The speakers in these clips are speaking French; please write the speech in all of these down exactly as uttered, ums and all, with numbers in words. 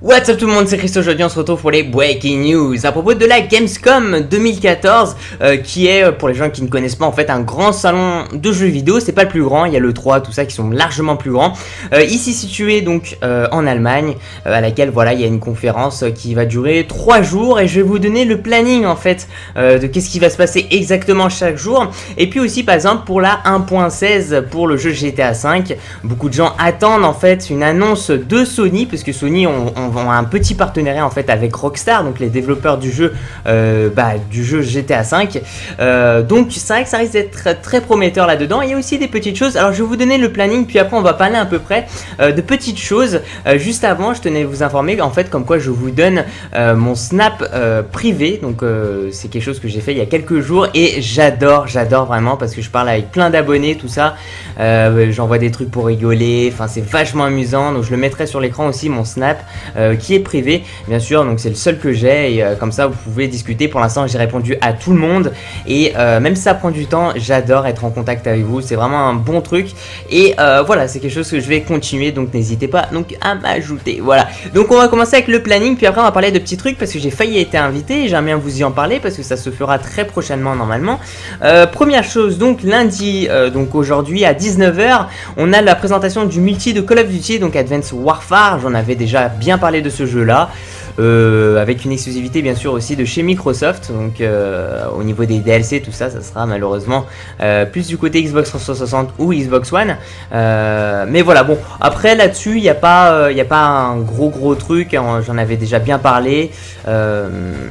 What's up tout le monde, c'est Christo, aujourd'hui on se retrouve pour les Breaking News à propos de la Gamescom deux mille quatorze euh, qui est, pour les gens qui ne connaissent pas, en fait un grand salon de jeux vidéo. C'est pas le plus grand, il y a le trois, tout ça qui sont largement plus grands, euh, ici situé donc euh, en Allemagne, euh, à laquelle voilà il y a une conférence qui va durer trois jours et je vais vous donner le planning en fait euh, de qu'est-ce qui va se passer exactement chaque jour. Et puis aussi par exemple pour la un point seize pour le jeu G T A cinq, beaucoup de gens attendent en fait une annonce de Sony, parce que Sony on, on On a un petit partenariat en fait avec Rockstar, donc les développeurs du jeu euh, bah, du jeu G T A cinq. Euh, donc c'est vrai que ça risque d'être très prometteur là-dedans. Il y a aussi des petites choses. Alors je vais vous donner le planning, puis après on va parler à peu près euh, de petites choses. Euh, juste avant, je tenais à vous informer en fait comme quoi je vous donne euh, mon Snap euh, privé. Donc euh, c'est quelque chose que j'ai fait il y a quelques jours et j'adore, j'adore vraiment parce que je parle avec plein d'abonnés, tout ça. Euh, J'envoie des trucs pour rigoler. Enfin c'est vachement amusant. Donc je le mettrai sur l'écran aussi, mon Snap. Euh, qui est privé bien sûr, donc c'est le seul que j'ai et euh, comme ça vous pouvez discuter. Pour l'instant j'ai répondu à tout le monde et euh, même si ça prend du temps, j'adore être en contact avec vous, c'est vraiment un bon truc et euh, voilà, c'est quelque chose que je vais continuer, donc n'hésitez pas donc à m'ajouter. Voilà, donc on va commencer avec le planning, puis après on va parler de petits trucs parce que j'ai failli être invité et j'aime bien vous y en parler parce que ça se fera très prochainement normalement. Euh, première chose, donc lundi, euh, donc aujourd'hui à dix-neuf heures, on a la présentation du multi de Call of Duty, donc Advanced Warfare. J'en avais déjà bien parlé de ce jeu là, euh, avec une exclusivité bien sûr aussi de chez Microsoft. Donc euh, au niveau des D L C, tout ça, ça sera malheureusement euh, plus du côté Xbox trois cent soixante ou Xbox One. Euh, mais voilà, bon, après là-dessus, il n'y a pas, euh, il n'y a pas un gros gros truc, hein, j'en avais déjà bien parlé. Euh,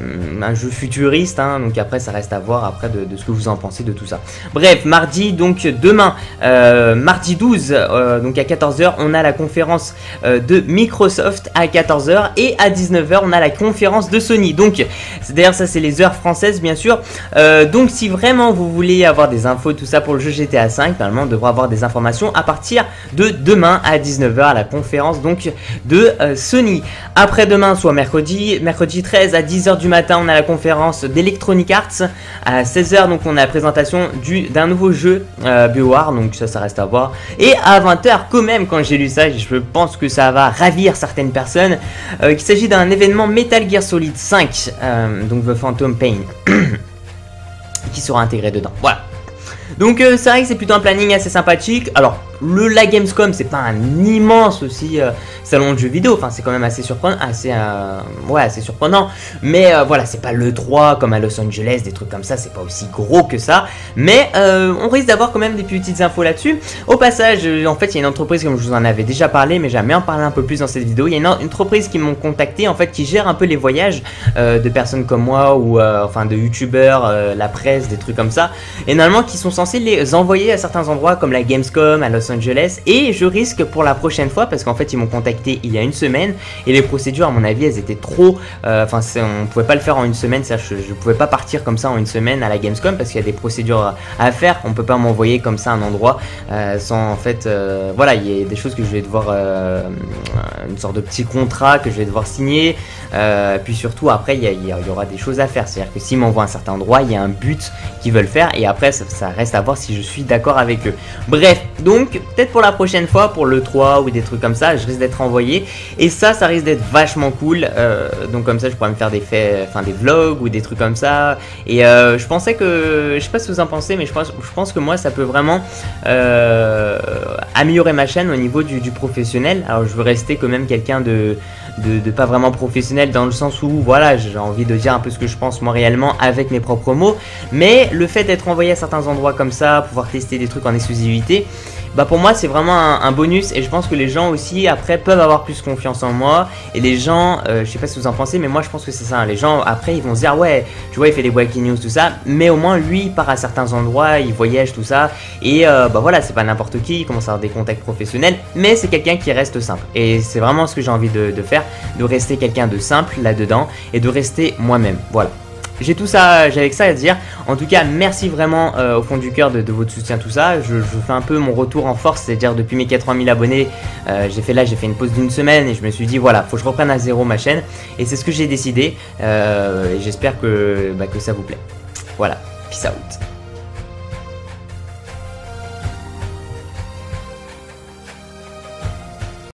un jeu futuriste, hein, donc après ça reste à voir après de, de ce que vous en pensez de tout ça. Bref, mardi, donc demain, euh, mardi douze, euh, donc à quatorze heures, on a la conférence euh, de Microsoft à quatorze heures et à dix-neuf heures, on a la conférence de Sony. Donc, d'ailleurs, ça c'est les heures françaises, bien sûr. Euh, donc, si vraiment vous voulez avoir des infos, tout ça pour le jeu G T A cinq, normalement, on devra avoir des informations à partir de demain à dix-neuf heures à la conférence donc de euh, Sony. Après-demain, soit mercredi, mercredi treize à dix heures du matin, on a la conférence d'Electronic Arts. À seize heures, donc on a la présentation du d'un nouveau jeu euh, BioWare, donc ça, ça reste à voir. Et à vingt heures, quand même, quand j'ai lu ça, je pense que ça va ravir certaines personnes. Euh, qu'il s'agit d'un événement Metal Gear Solid cinq, euh, donc The Phantom Pain, qui sera intégré dedans. Voilà. Donc euh, c'est vrai que c'est plutôt un planning assez sympathique. Alors le la Gamescom, c'est pas un immense aussi euh, salon de jeux vidéo, enfin c'est quand même assez surprenant, assez euh, ouais assez surprenant, mais euh, voilà, c'est pas le trois comme à Los Angeles, des trucs comme ça, c'est pas aussi gros que ça, mais euh, on risque d'avoir quand même des petites infos là-dessus. Au passage, euh, en fait il y a une entreprise, comme je vous en avais déjà parlé, mais j'aimerais en parler un peu plus dans cette vidéo. Il y a une, une entreprise qui m'ont contacté en fait, qui gère un peu les voyages euh, de personnes comme moi ou euh, enfin de youtubeurs, euh, la presse, des trucs comme ça, et normalement qui sont censés les envoyer à certains endroits comme la Gamescom à Los Angeles. Et je risque pour la prochaine fois, parce qu'en fait ils m'ont contacté il y a une semaine et les procédures à mon avis elles étaient trop, enfin euh, on pouvait pas le faire en une semaine, ça je, je pouvais pas partir comme ça en une semaine à la Gamescom parce qu'il y a des procédures à faire, on peut pas m'envoyer comme ça à un endroit euh, sans en fait euh, voilà, il y a des choses que je vais devoir euh, une sorte de petit contrat que je vais devoir signer, euh, puis surtout après il y, a, il y aura des choses à faire, c'est à dire que s'ils m'envoient à un certain endroit il y a un but qu'ils veulent faire et après ça, ça reste à voir si je suis d'accord avec eux. Bref, donc peut-être pour la prochaine fois, pour le trois ou des trucs comme ça, je risque d'être envoyé. Et ça, ça risque d'être vachement cool. Euh, donc comme ça, je pourrais me faire des faits, enfin des vlogs ou des trucs comme ça. Et euh, je pensais que, je sais pas ce que vous en pensez, mais je pense, je pense que moi, ça peut vraiment euh, améliorer ma chaîne au niveau du, du professionnel. Alors je veux rester quand même quelqu'un de, de, de pas vraiment professionnel dans le sens où, voilà, j'ai envie de dire un peu ce que je pense moi réellement avec mes propres mots. Mais le fait d'être envoyé à certains endroits comme ça, pouvoir tester des trucs en exclusivité, bah pour moi c'est vraiment un, un bonus et je pense que les gens aussi après peuvent avoir plus confiance en moi et les gens, euh, je sais pas ce que vous en pensez mais moi je pense que c'est ça, hein, les gens après ils vont se dire ouais tu vois il fait des breaking news tout ça mais au moins lui il part à certains endroits, il voyage tout ça et euh, bah voilà c'est pas n'importe qui, il commence à avoir des contacts professionnels mais c'est quelqu'un qui reste simple et c'est vraiment ce que j'ai envie de, de faire, de rester quelqu'un de simple là-dedans et de rester moi-même, voilà. J'ai tout ça, j'avais que ça à dire. En tout cas, merci vraiment euh, au fond du cœur de, de votre soutien, tout ça. Je, je fais un peu mon retour en force, c'est-à-dire depuis mes quatre-vingt mille abonnés, euh, j'ai fait là, j'ai fait une pause d'une semaine et je me suis dit voilà, faut que je reprenne à zéro ma chaîne. Et c'est ce que j'ai décidé. Euh, et j'espère que, bah, que ça vous plaît. Voilà, peace out.